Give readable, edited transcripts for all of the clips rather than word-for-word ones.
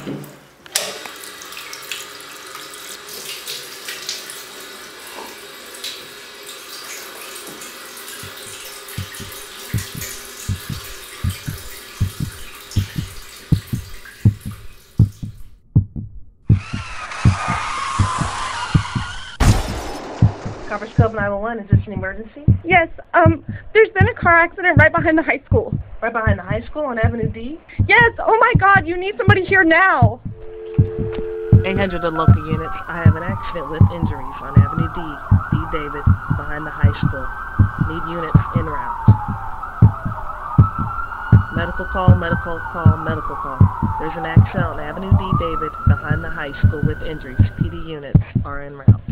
Copperas Cove 911, is this an emergency? Yes, there's been a car accident right behind the high school. Right behind the high school on Avenue D? Yes, oh my God, you need somebody here now. 800 to local units. I have an accident with injuries on Avenue D. D. David, behind the high school. Need units en route. Medical call, medical call, medical call. There's an accident on Avenue D. David, behind the high school with injuries. PD units are en route.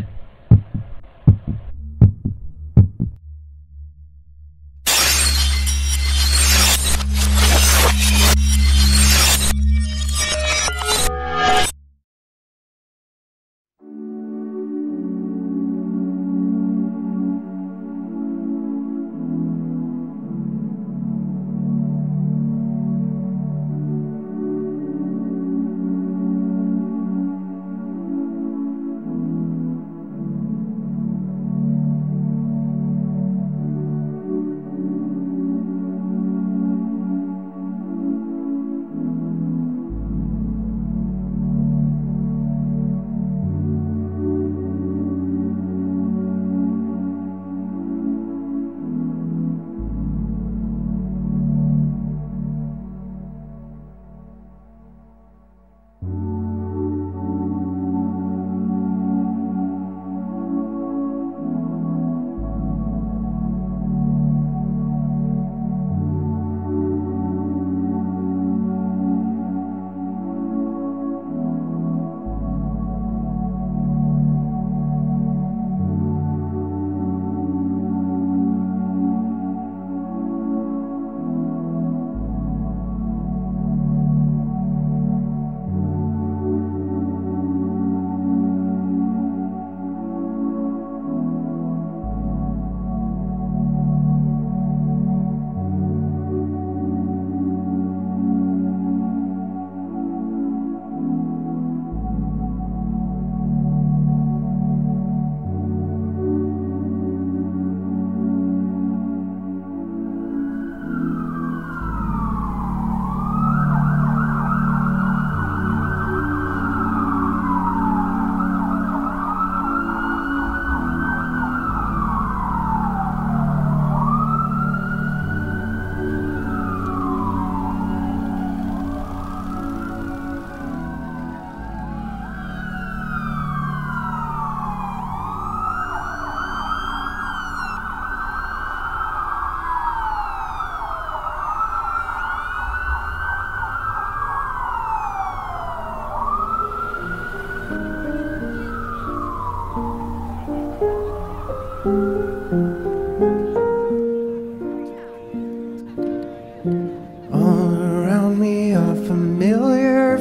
All around me are familiar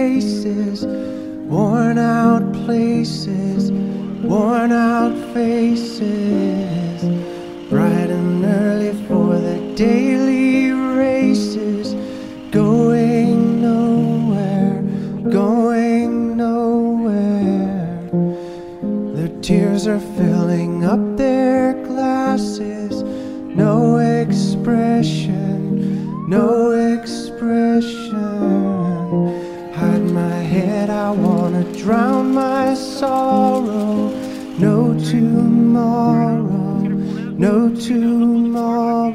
faces, worn out places, worn out faces, bright and early for the daily races, going nowhere, going nowhere. Their tears are filling up their glasses, no expression, no expression. Hide my head, I wanna drown my sorrow. No tomorrow, no tomorrow.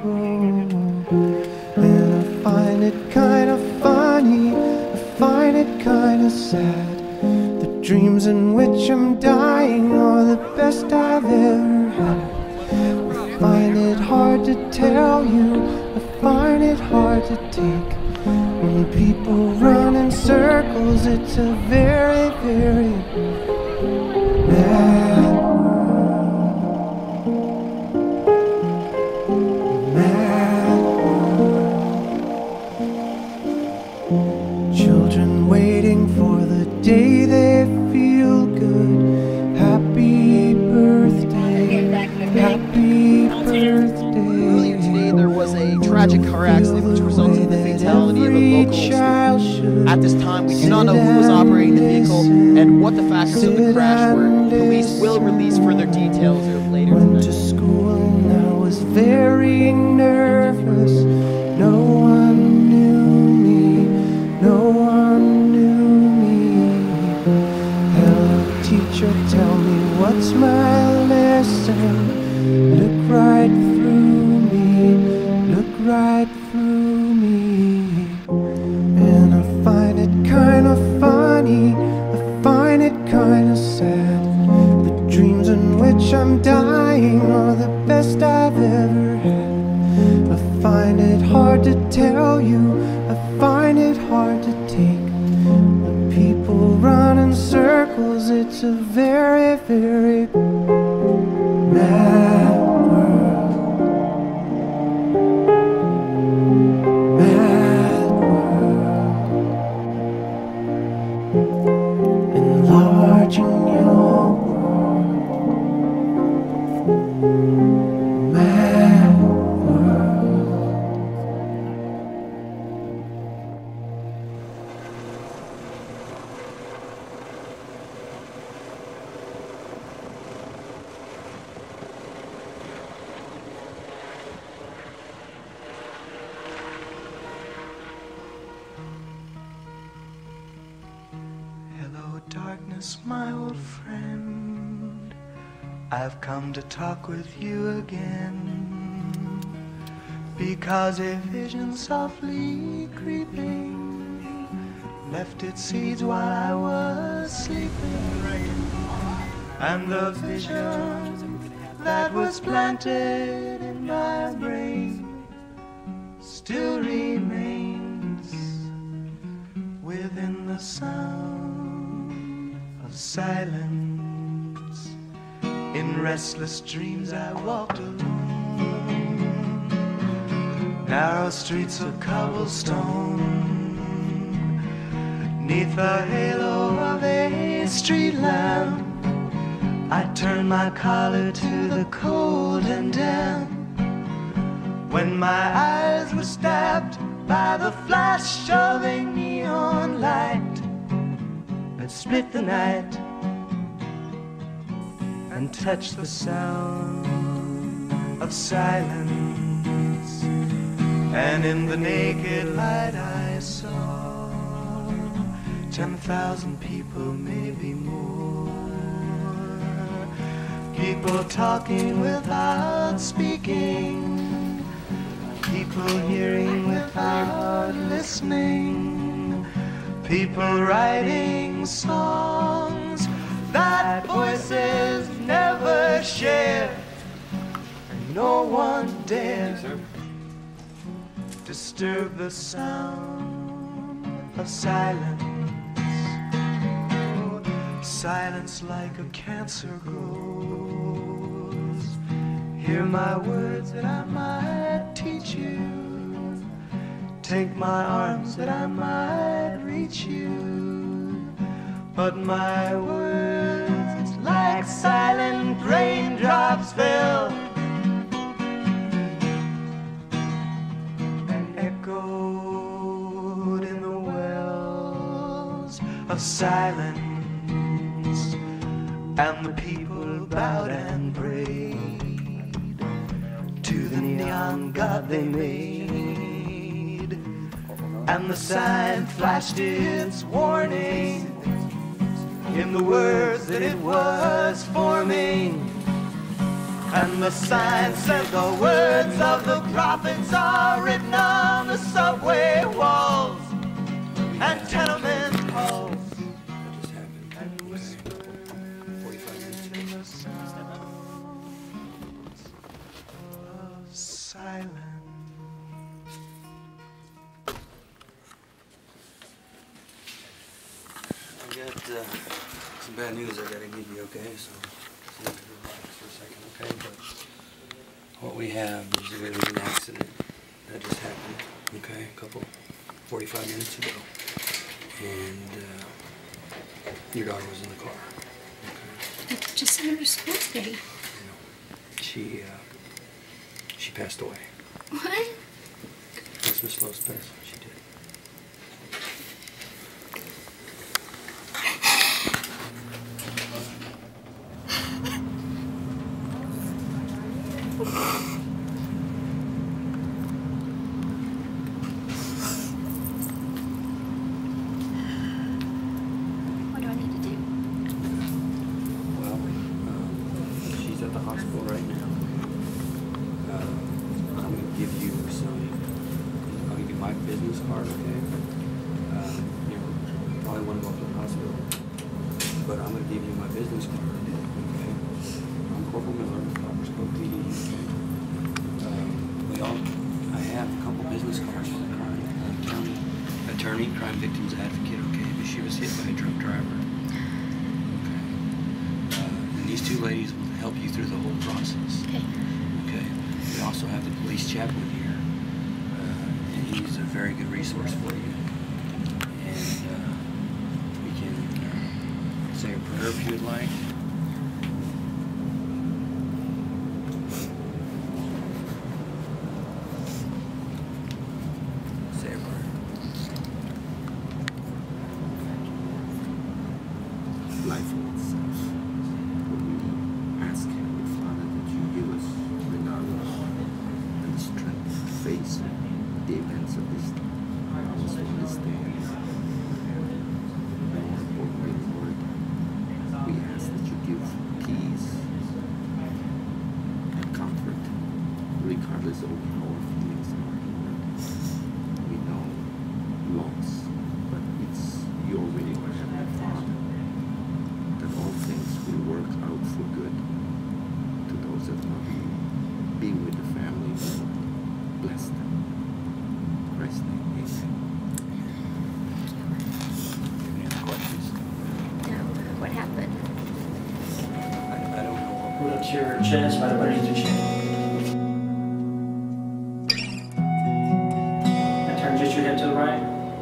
And I find it kinda funny, I find it kinda sad. The dreams in which I'm dying are the best I've ever had. I find it hard to tell you, I find it hard to take. When people run in circles, it's a very, very mad world. Mad world. Children waiting for the day they feel good. Happy birthday, happy birthday. Earlier today, there was a tragic car accident which resulted in the fatality of a local student. At this time, we do not know who was operating the vehicle and what the factors of the crash were. Police will release further details later Went to tonight. school and I was very nervous. No one knew me, no one knew me. Hello teacher, tell me what's my lesson. Look right through me, look right through me. And I find it kind of funny, I find it kind of sad. The dreams in which I'm dying are the best I've ever had. I find it hard to tell you, I find it hard to take. When people run in circles, it's a very, very mad world. Mad world. Enlarging your mad world. Hello, darkness, my old friend. I've come to talk with you again, because a vision softly creeping left its seeds while I was sleeping, and the vision that was planted in my brain still remains within the sound of silence. In restless dreams I walked alone, narrow streets of cobblestone, neath the halo of a street lamp. I turned my collar to the cold and damp, when my eyes were stabbed by the flash of a neon light that split the night and touched the sound of silence. And in the naked light I saw 10,000 people, maybe more. People talking without speaking, people hearing without listening, people writing songs that voices never share, and no one dares disturb the sound of silence. Silence like a cancer grows. Hear my words that I might teach you, take my arms that I might reach you, but my words like silent raindrops fell and echoed in the wells of silence. And the people bowed and prayed to the neon god they made, and the sign flashed its warning in the words that it was forming. And the sign said the words of the prophets are written on the subway walls and tenement halls, and whispered in the sounds of silence. I got some bad news I gotta give you, okay? So relax for a second, okay? But what we have is there was an accident that just happened, okay? 45 minutes ago, and your daughter was in the car. Okay? I just sent her to school today. You know, she passed away. What? That's Miss Lowe's passed. She did. but I'm going to give you my business card. Okay? I'm Corporal Miller, Copperas Cove PD. I have a couple business cards for the county attorney, crime victims advocate. Okay, but she was hit by a drunk driver. Okay, and these two ladies will help you through the whole process. Okay. Okay. We also have the police chaplain here, and he's a very good resource for you. And we can say a prayer if you would like. Say a prayer. Life in itself. But we ask Heavenly Father that you give us the knowledge and the strength to face the events of this day. Also understand. More importantly, Lord, we ask that you give peace and comfort, regardless of how our feelings are, Lord. We know loss, but it's your will, Heavenly Father, that all things will work out for good to those that love you. Be with the family, Lord. Bless them. In Christ's name, amen. Any other questions? No. What happened? I don't know. Put up to your chest, right underneath your chin. And turn just your head to the right.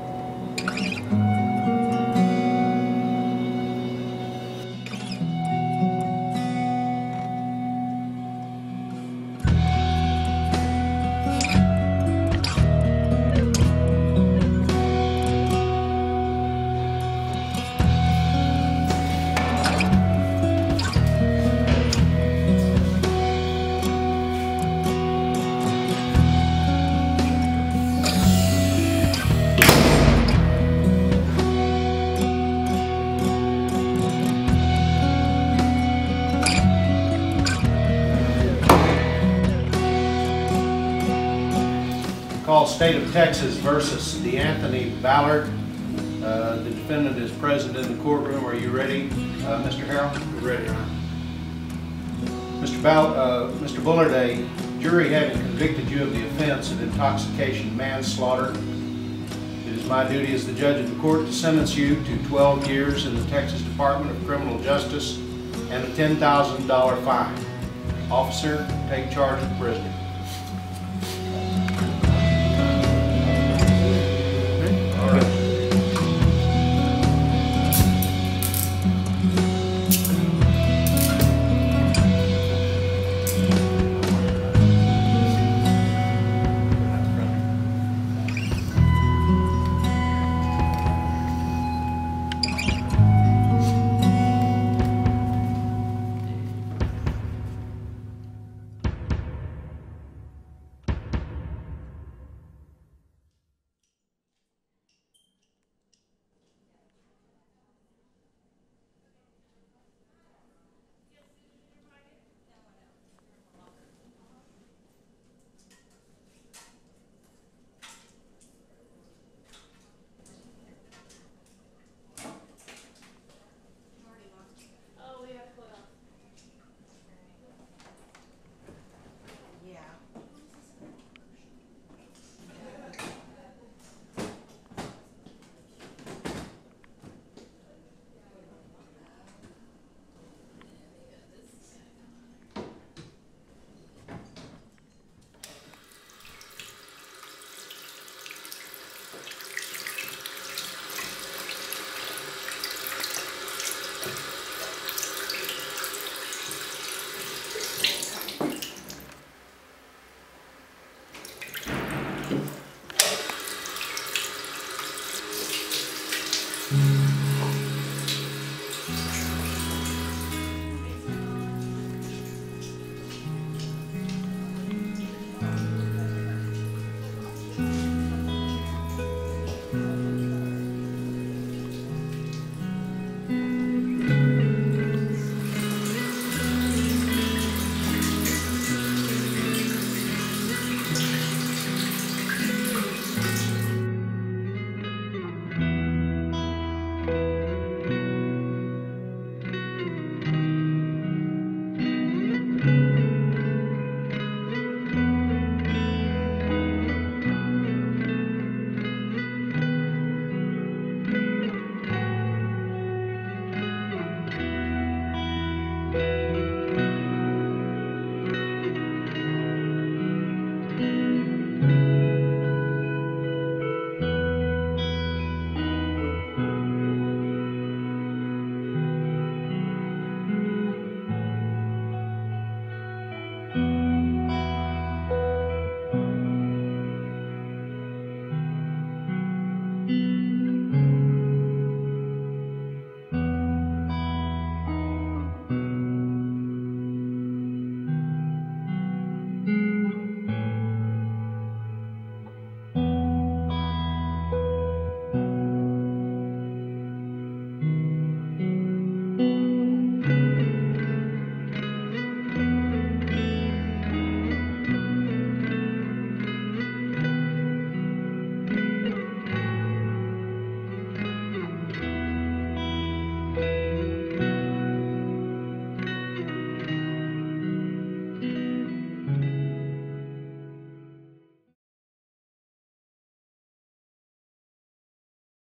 Call State of Texas versus DeAnthony Ballard. The defendant is present in the courtroom. Are you ready, Mr. Harrell? We're ready, Your Honor. Mr. Bullard, a jury having convicted you of the offense of intoxication manslaughter, it is my duty as the judge of the court to sentence you to 12 years in the Texas Department of Criminal Justice and a $10,000 fine. Officer, take charge of the prisoner.